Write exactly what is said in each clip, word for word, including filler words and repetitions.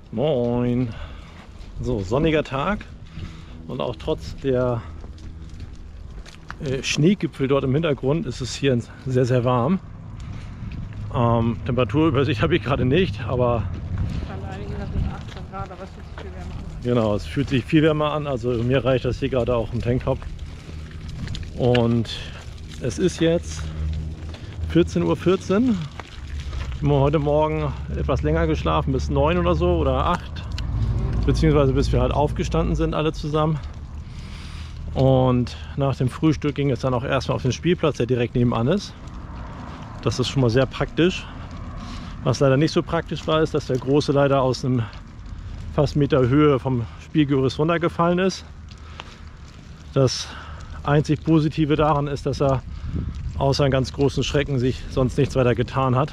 Moin. So, sonniger Tag und auch trotz der äh, Schneegipfel dort im Hintergrund ist es hier sehr, sehr warm. Ähm, Temperaturübersicht habe ich gerade nicht, aber achtzehn Grad, aber es fühlt sich viel wärmer an. Genau, es fühlt sich viel wärmer an, also mir reicht das hier gerade auch im Tanktop. Und es ist jetzt vierzehn Uhr vierzehn. Wir haben heute Morgen etwas länger geschlafen, bis neun oder so oder acht, beziehungsweise bis wir halt aufgestanden sind alle zusammen. Und nach dem Frühstück ging es dann auch erstmal auf den Spielplatz, der direkt nebenan ist. Das ist schon mal sehr praktisch. Was leider nicht so praktisch war, ist, dass der Große leider aus einem fast Meter Höhe vom Spielgerüst runtergefallen ist. Das einzig Positive daran ist, dass er außer einem ganz großen Schrecken sich sonst nichts weiter getan hat.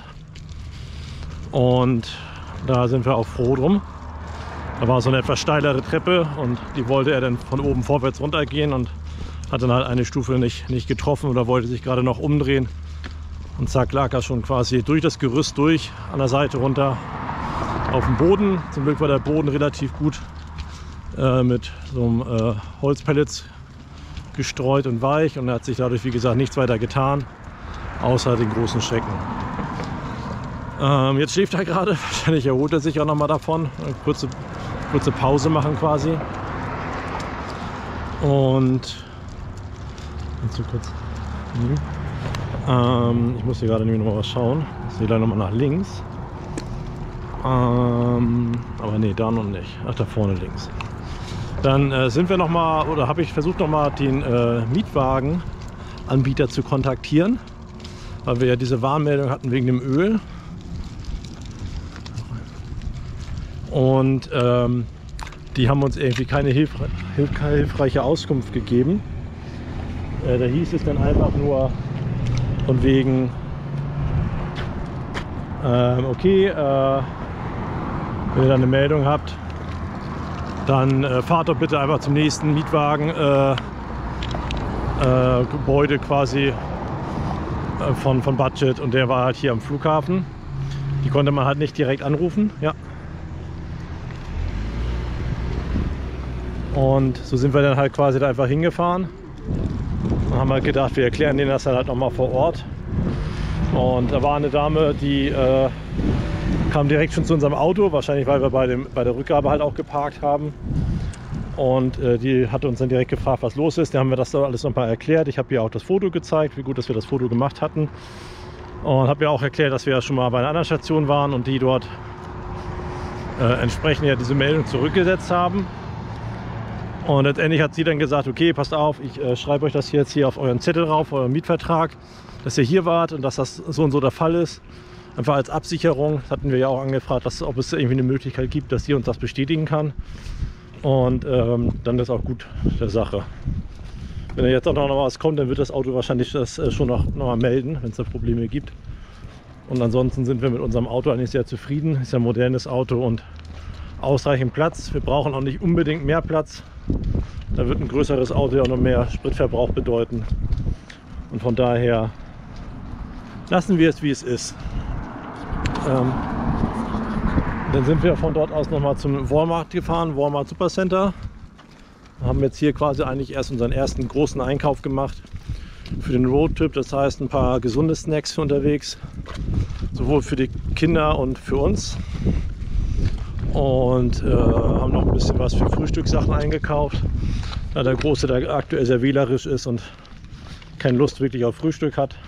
Und da sind wir auch froh drum. Da war so eine etwas steilere Treppe und die wollte er dann von oben vorwärts runtergehen und hat dann halt eine Stufe nicht, nicht getroffen oder wollte sich gerade noch umdrehen. Und zack, lag er schon quasi durch das Gerüst durch, an der Seite runter auf dem Boden. Zum Glück war der Boden relativ gut äh, mit so einem äh, Holzpellets gestreut und weich und er hat sich dadurch, wie gesagt, nichts weiter getan, außer den großen Schrecken. Ähm, jetzt schläft er gerade, wahrscheinlich erholt er sich auch noch mal davon. Eine kurze, kurze Pause machen quasi. Und so kurz. Mhm. Ähm, ich muss hier gerade nämlich noch mal was schauen. Ich sehe gleich noch mal nach links. Ähm, aber nee, da noch nicht. Ach, da vorne links. Dann äh, sind wir noch mal, oder habe ich versucht noch mal den äh, Mietwagenanbieter zu kontaktieren, weil wir ja diese Warnmeldung hatten wegen dem Öl. Und ähm, die haben uns irgendwie keine hilfre hilf hilfreiche Auskunft gegeben. Äh, da hieß es dann einfach nur von wegen, ähm, okay, äh, wenn ihr dann eine Meldung habt, dann äh, fahrt doch bitte einfach zum nächsten Mietwagen äh, äh, Gebäude quasi äh, von, von Budget, und der war halt hier am Flughafen. Die konnte man halt nicht direkt anrufen. Ja. Und so sind wir dann halt quasi da einfach hingefahren. Dann haben wir gedacht, wir erklären denen das dann halt nochmal vor Ort. Und da war eine Dame, die äh, kam direkt schon zu unserem Auto, wahrscheinlich weil wir bei, dem, bei der Rückgabe halt auch geparkt haben. Und äh, die hat uns dann direkt gefragt, was los ist. Da haben wir das alles nochmal erklärt. Ich habe ihr auch das Foto gezeigt, wie gut, dass wir das Foto gemacht hatten. Und habe ihr auch erklärt, dass wir ja schon mal bei einer anderen Station waren und die dort äh, entsprechend ja diese Meldung zurückgesetzt haben. Und letztendlich hat sie dann gesagt, okay, passt auf, ich äh, schreibe euch das jetzt hier auf euren Zettel drauf, euren Mietvertrag, dass ihr hier wart und dass das so und so der Fall ist. Einfach als Absicherung. Das hatten wir ja auch angefragt, dass, ob es irgendwie eine Möglichkeit gibt, dass sie uns das bestätigen kann. Und ähm, dann ist auch gut der Sache. Wenn da jetzt auch noch was kommt, dann wird das Auto wahrscheinlich das äh, schon noch, noch mal melden, wenn es da Probleme gibt. Und ansonsten sind wir mit unserem Auto eigentlich sehr zufrieden. Ist ja ein modernes Auto und ausreichend Platz. Wir brauchen auch nicht unbedingt mehr Platz. Da wird ein größeres Auto ja auch noch mehr Spritverbrauch bedeuten. Und von daher lassen wir es, wie es ist. Ähm, dann sind wir von dort aus noch mal zum Walmart gefahren, Walmart Supercenter. Wir haben jetzt hier quasi eigentlich erst unseren ersten großen Einkauf gemacht für den Roadtrip. Das heißt, ein paar gesunde Snacks für unterwegs, sowohl für die Kinder und für uns. Und äh, haben noch ein bisschen was für Frühstückssachen eingekauft, da der Große da aktuell sehr wählerisch ist und keine Lust wirklich auf Frühstück hat.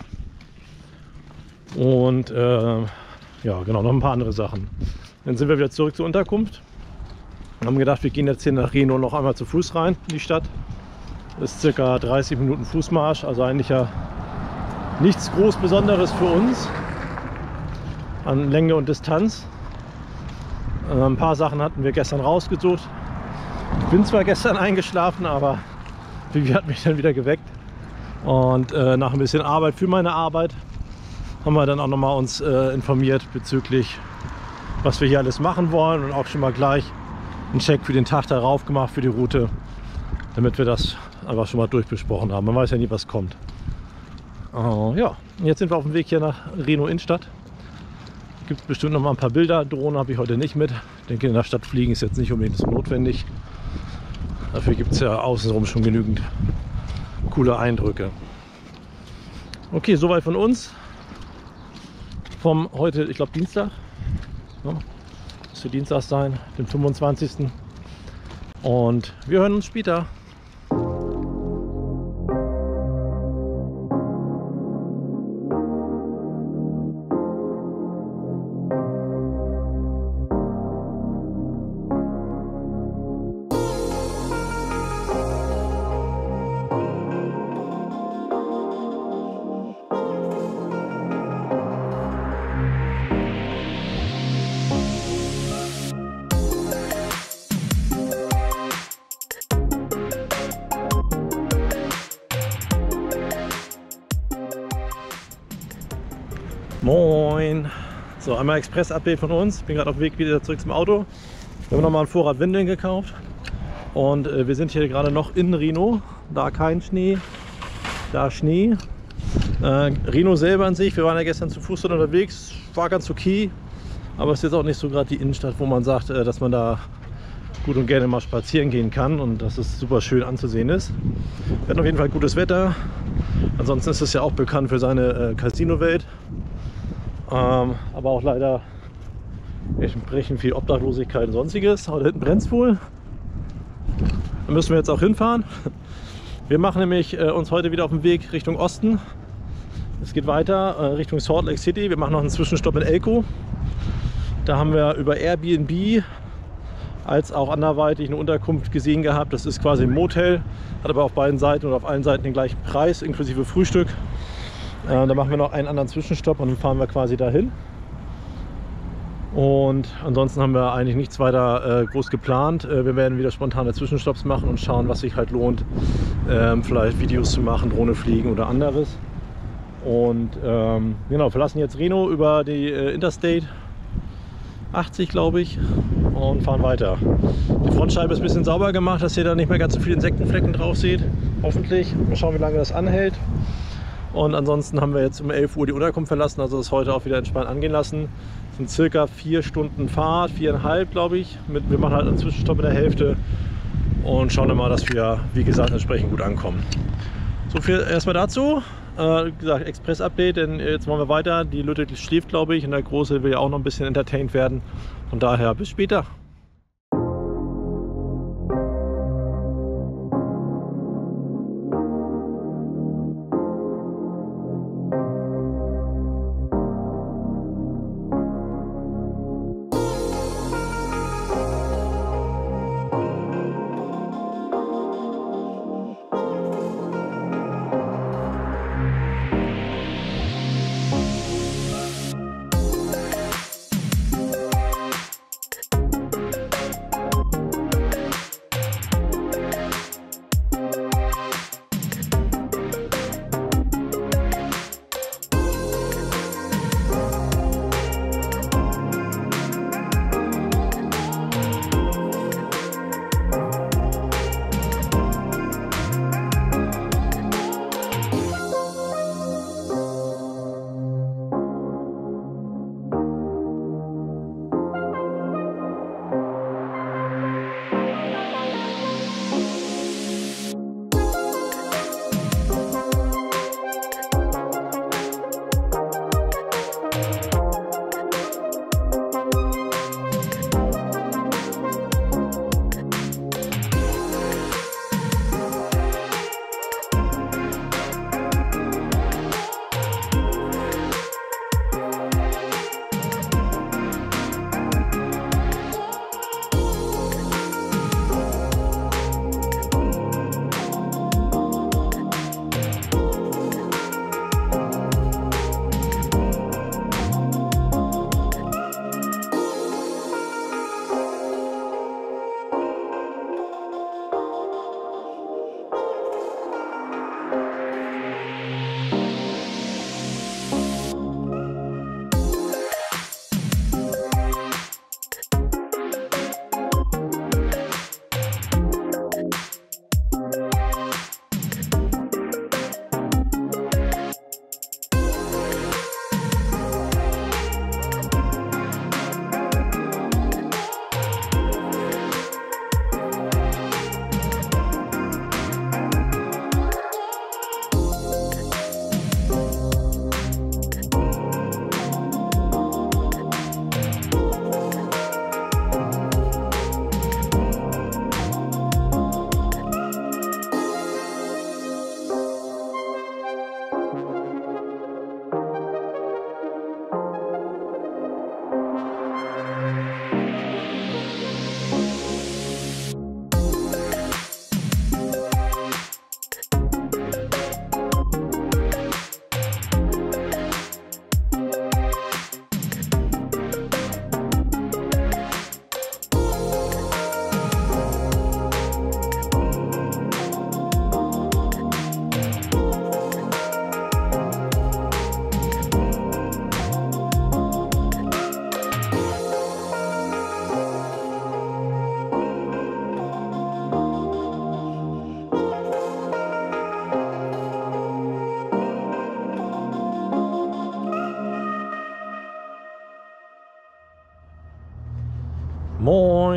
Und äh, ja, genau, noch ein paar andere Sachen. Dann sind wir wieder zurück zur Unterkunft. Wir haben gedacht, wir gehen jetzt hier nach Reno noch einmal zu Fuß rein in die Stadt. Das ist circa dreißig Minuten Fußmarsch, also eigentlich ja nichts groß Besonderes für uns an Länge und Distanz. Ein paar Sachen hatten wir gestern rausgesucht. Ich bin zwar gestern eingeschlafen, aber Vivi hat mich dann wieder geweckt. Und äh, nach ein bisschen Arbeit für meine Arbeit haben wir dann auch noch mal uns äh, informiert bezüglich, was wir hier alles machen wollen, und auch schon mal gleich einen Check für den Tag darauf gemacht für die Route, damit wir das einfach schon mal durchbesprochen haben. Man weiß ja nie, was kommt. Uh, ja, jetzt sind wir auf dem Weg hier nach Reno Innenstadt. Gibt bestimmt noch mal ein paar Bilder. Drohnen habe ich heute nicht mit. Ich denke, in der Stadt fliegen ist jetzt nicht unbedingt so notwendig. Dafür gibt es ja außenrum schon genügend coole Eindrücke. Okay, soweit von uns. Vom heute, ich glaube Dienstag. Ja, müsste Dienstag sein, den fünfundzwanzigsten Und wir hören uns später. Moin! So, einmal Express-Update von uns. Ich bin gerade auf dem Weg wieder zurück zum Auto. Wir haben nochmal einen Vorrat Windeln gekauft. Und äh, wir sind hier gerade noch in Reno. Da kein Schnee, da Schnee. Äh, Reno selber an sich, wir waren ja gestern zu Fuß unterwegs. War ganz okay. Aber es ist jetzt auch nicht so gerade die Innenstadt, wo man sagt, äh, dass man da gut und gerne mal spazieren gehen kann und dass es super schön anzusehen ist. Wir hatten auf jeden Fall gutes Wetter. Ansonsten ist es ja auch bekannt für seine äh, Casino-Welt. Ähm, aber auch leider entsprechend viel Obdachlosigkeit und sonstiges. Aber da hinten brennt es wohl. Da müssen wir jetzt auch hinfahren. Wir machen nämlich äh, uns heute wieder auf den Weg Richtung Osten. Es geht weiter äh, Richtung Salt Lake City. Wir machen noch einen Zwischenstopp in Elko. Da haben wir über Airbnb als auch anderweitig eine Unterkunft gesehen gehabt. Das ist quasi ein Motel, hat aber auf beiden Seiten oder auf allen Seiten den gleichen Preis, inklusive Frühstück. Äh, da machen wir noch einen anderen Zwischenstopp und dann fahren wir quasi dahin. Und ansonsten haben wir eigentlich nichts weiter äh, groß geplant. Äh, wir werden wieder spontane Zwischenstopps machen und schauen, was sich halt lohnt, ähm, vielleicht Videos zu machen, Drohne fliegen oder anderes. Und ähm, genau, verlassen jetzt Reno über die äh, Interstate achtzig, glaube ich, und fahren weiter. Die Frontscheibe ist ein bisschen sauber gemacht, dass ihr da nicht mehr ganz so viele Insektenflecken drauf seht. Hoffentlich. Mal schauen, wie lange das anhält. Und ansonsten haben wir jetzt um elf Uhr die Unterkunft verlassen, also das heute auch wieder entspannt angehen lassen. Das sind circa vier Stunden Fahrt, viereinhalb, glaube ich. Mit, wir machen halt einen Zwischenstopp in der Hälfte und schauen dann mal, dass wir, wie gesagt, entsprechend gut ankommen. So viel erstmal dazu. Äh, wie gesagt, Express-Update, denn jetzt machen wir weiter. Die Lütte schläft, glaube ich, und der Große will ja auch noch ein bisschen entertained werden. Von daher bis später.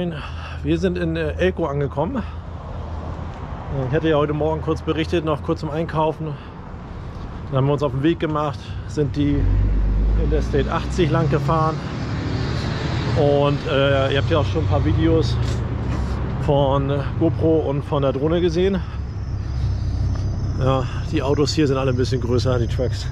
Moin, wir sind in äh, Elko angekommen. Ich hatte ja heute Morgen kurz berichtet, noch kurz zum Einkaufen. Dann haben wir uns auf den Weg gemacht, sind die Interstate achtzig lang gefahren. Und äh, ihr habt ja auch schon ein paar Videos von GoPro und von der Drohne gesehen. Ja, die Autos hier sind alle ein bisschen größer, die Trucks.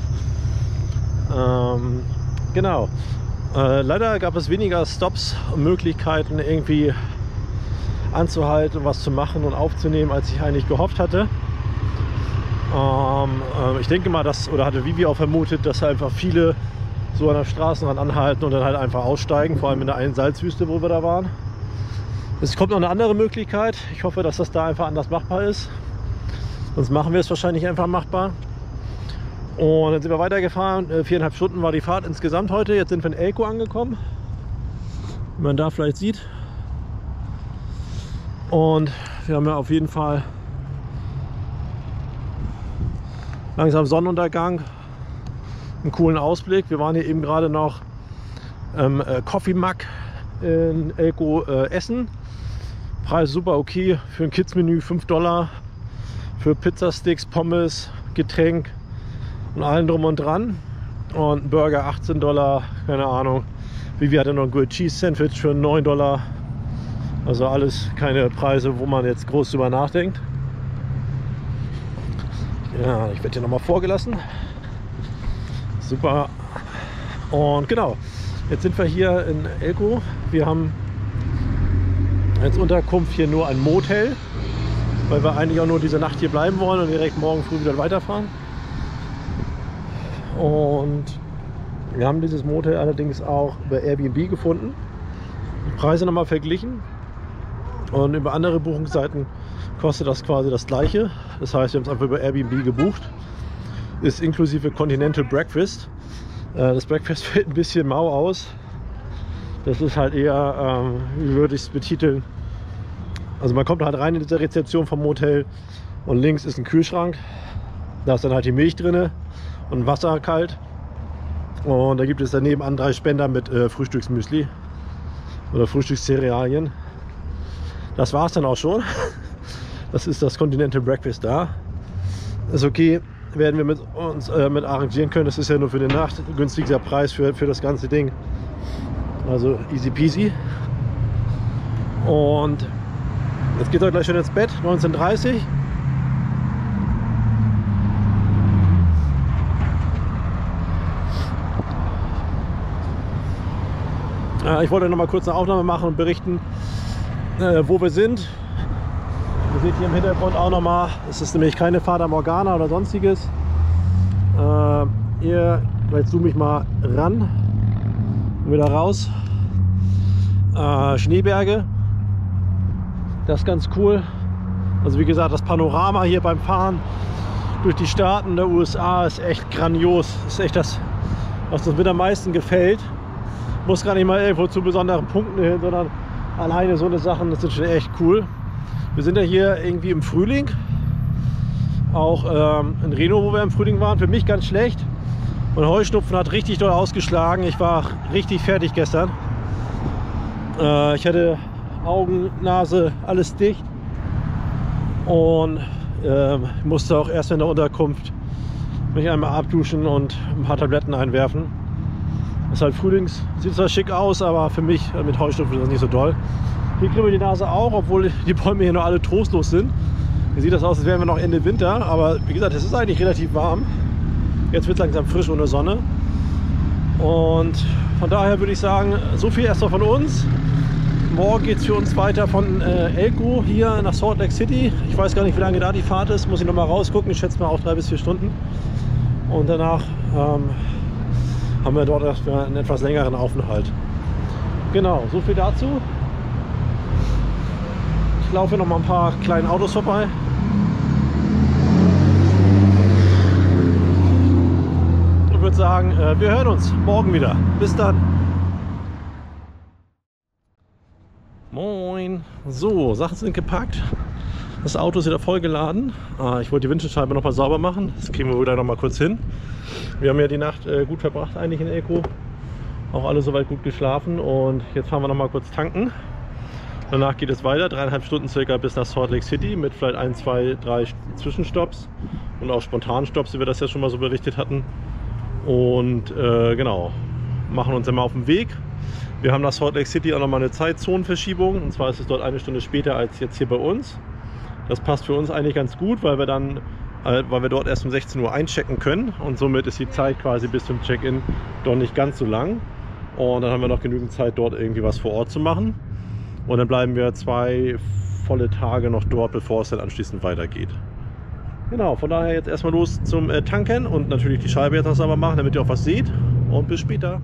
Ähm, genau. Äh, leider gab es weniger Stops und Möglichkeiten, irgendwie anzuhalten, was zu machen und aufzunehmen, als ich eigentlich gehofft hatte. Ähm, äh, ich denke mal, dass, oder hatte Vivi auch vermutet, dass einfach viele so an der Straßenrand anhalten und dann halt einfach aussteigen, vor allem in der einen Salzwüste, wo wir da waren. Es kommt noch eine andere Möglichkeit. Ich hoffe, dass das da einfach anders machbar ist. Sonst machen wir es wahrscheinlich einfach machbar. Und dann sind wir weitergefahren. Viereinhalb Stunden war die Fahrt insgesamt heute. Jetzt sind wir in Elko angekommen, wie man da vielleicht sieht. Und wir haben ja auf jeden Fall langsam Sonnenuntergang, einen coolen Ausblick. Wir waren hier eben gerade noch ähm, äh, Coffee Mug in Elko äh, essen. Preis super okay, für ein Kids-Menü fünf Dollar, für Pizzasticks, Pommes, Getränk und allen drum und dran. Und ein Burger achtzehn Dollar, keine Ahnung. Vivi hatte noch ein Grilled Cheese Sandwich für neun Dollar. Also alles keine Preise, wo man jetzt groß drüber nachdenkt. Ja, ich werde hier nochmal vorgelassen. Super. Und genau, jetzt sind wir hier in Elko. Wir haben als Unterkunft hier nur ein Motel, weil wir eigentlich auch nur diese Nacht hier bleiben wollen und direkt morgen früh wieder weiterfahren. Und wir haben dieses Motel allerdings auch über Airbnb gefunden. Die Preise nochmal verglichen. Und über andere Buchungsseiten kostet das quasi das gleiche. Das heißt, wir haben es einfach über Airbnb gebucht. Ist inklusive Continental Breakfast. Das Breakfast fällt ein bisschen mau aus. Das ist halt eher, ähm, wie würde ich es betiteln? Also man kommt halt rein in diese Rezeption vom Motel und links ist ein Kühlschrank. Da ist dann halt die Milch drin und Wasser kalt. Und da gibt es daneben an drei Spender mit äh, Frühstücksmüsli oder Frühstückscerealien. Das war es dann auch schon. Das ist das Continental Breakfast da. Ist okay, werden wir mit uns äh, mit arrangieren können. Das ist ja nur für die Nacht günstiger Preis für, für das ganze Ding. Also easy peasy. Und jetzt geht er gleich schon ins Bett, neunzehn Uhr dreißig. Äh, ich wollte noch mal kurz eine Aufnahme machen und berichten, äh, wo wir sind. Ihr seht hier im Hintergrund auch noch mal, es ist nämlich keine Fata Morgana oder sonstiges. Äh, hier, vielleicht zoome ich mal ran und wieder raus. Äh, Schneeberge, das ist ganz cool. Also wie gesagt, das Panorama hier beim Fahren durch die Staaten der U S A ist echt grandios. Das ist echt das, was uns mit am meisten gefällt. Muss gar nicht mal irgendwo zu besonderen Punkten hin, sondern alleine so eine Sachen, das sind schon echt cool. Wir sind ja hier irgendwie im Frühling. Auch ähm, in Reno, wo wir im Frühling waren, für mich ganz schlecht. Und Heuschnupfen hat richtig doll ausgeschlagen. Ich war richtig fertig gestern. Äh, ich hatte Augen, Nase, alles dicht. Und äh, musste auch erst in der Unterkunft mich einmal abduschen und ein paar Tabletten einwerfen. Das ist halt Frühlings, sieht zwar schick aus, aber für mich mit Heuschnupfen ist das nicht so doll. Hier kriegen wir die Nase auch, obwohl die Bäume hier noch alle trostlos sind. Hier sieht das aus, als wären wir noch Ende Winter, aber wie gesagt, es ist eigentlich relativ warm. Jetzt wird es langsam frisch ohne Sonne. Und von daher würde ich sagen, so viel erstmal von uns. Morgen geht es für uns weiter von äh, Elko hier nach Salt Lake City. Ich weiß gar nicht, wie lange da die Fahrt ist, muss ich noch mal rausgucken. Ich schätze mal auch drei bis vier Stunden. Und danach ähm, haben wir dort erstmal einen etwas längeren Aufenthalt. Genau, so viel dazu. Ich laufe noch mal ein paar kleinen Autos vorbei. Und würde sagen, äh, wir hören uns morgen wieder. Bis dann. Moin. So, Sachen sind gepackt. Das Auto ist wieder vollgeladen. Ah, ich wollte die Windschutzscheibe noch mal sauber machen. Das kriegen wir wieder noch mal kurz hin. Wir haben ja die Nacht äh, gut verbracht eigentlich in Elko. Auch alle soweit gut geschlafen. Und jetzt fahren wir noch mal kurz tanken. Danach geht es weiter, dreieinhalb Stunden circa bis nach Salt Lake City mit vielleicht ein, zwei, drei Zwischenstopps und auch Spontanstopps, wie wir das ja schon mal so berichtet hatten. Und äh, genau, machen uns immer auf den Weg. Wir haben nach Salt Lake City auch nochmal eine Zeitzonenverschiebung, und zwar ist es dort eine Stunde später als jetzt hier bei uns. Das passt für uns eigentlich ganz gut, weil wir dann, äh, weil wir dort erst um sechzehn Uhr einchecken können, und somit ist die Zeit quasi bis zum Check-in doch nicht ganz so lang. Und dann haben wir noch genügend Zeit, dort irgendwie was vor Ort zu machen. Und dann bleiben wir zwei volle Tage noch dort, bevor es dann anschließend weitergeht. Genau, von daher jetzt erstmal los zum äh, Tanken und natürlich die Scheibe jetzt noch sauber machen, damit ihr auch was seht. Und bis später.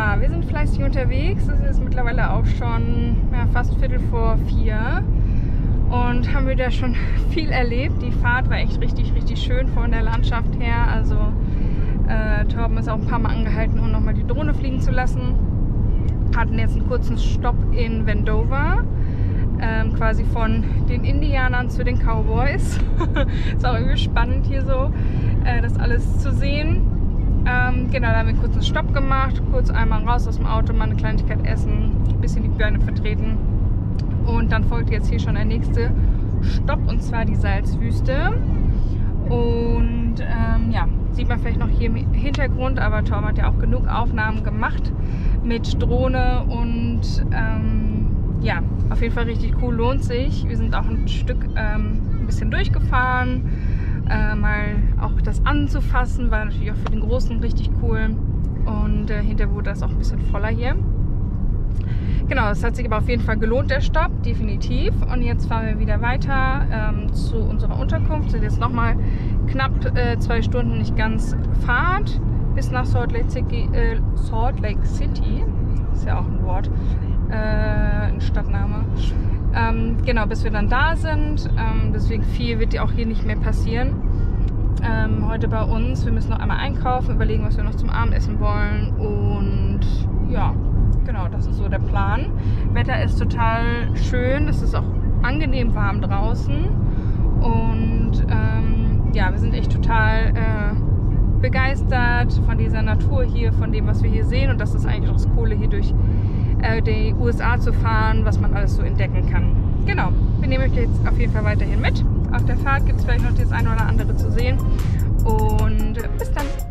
Ja, wir sind fleißig unterwegs. Es ist mittlerweile auch schon ja, fast Viertel vor vier und haben wieder schon viel erlebt. Die Fahrt war echt richtig, richtig schön von der Landschaft her. Also äh, Torben ist auch ein paar Mal angehalten, um nochmal die Drohne fliegen zu lassen. Hatten jetzt einen kurzen Stopp in Wendover, ähm, quasi von den Indianern zu den Cowboys. Ist auch irgendwie spannend hier so, äh, das alles zu sehen. Ähm, genau, da haben wir einen kurzen Stopp gemacht, kurz einmal raus aus dem Auto, mal eine Kleinigkeit essen, ein bisschen die Birne vertreten. Und dann folgt jetzt hier schon der nächste Stopp, und zwar die Salzwüste. Und ähm, ja, sieht man vielleicht noch hier im Hintergrund, aber Torben hat ja auch genug Aufnahmen gemacht mit Drohne und ähm, ja, auf jeden Fall richtig cool, lohnt sich. Wir sind auch ein Stück ähm, ein bisschen durchgefahren, äh, mal auch das anzufassen, war natürlich auch für den Großen richtig cool, und äh, hinterher wurde das auch ein bisschen voller hier. Genau, es hat sich aber auf jeden Fall gelohnt, der Stopp, definitiv. Und jetzt fahren wir wieder weiter ähm, zu unserer Unterkunft. Sind jetzt nochmal knapp äh, zwei Stunden, nicht ganz Fahrt, bis nach Salt Lake City. Äh, Salt Lake City, ist ja auch ein Wort, äh, ein Stadtname. Ähm, genau, bis wir dann da sind. Ähm, deswegen viel wird ja auch hier nicht mehr passieren. Ähm, heute bei uns, wir müssen noch einmal einkaufen, überlegen, was wir noch zum Abendessen wollen, und ja. Genau, das ist so der Plan. Wetter ist total schön, es ist auch angenehm warm draußen, und ähm, ja, wir sind echt total äh, begeistert von dieser Natur hier, von dem, was wir hier sehen, und das ist eigentlich auch das Coole, hier durch äh, die U S A zu fahren, was man alles so entdecken kann. Genau, wir nehmen euch jetzt auf jeden Fall weiterhin mit. Auf der Fahrt gibt es vielleicht noch das eine oder andere zu sehen, und bis dann!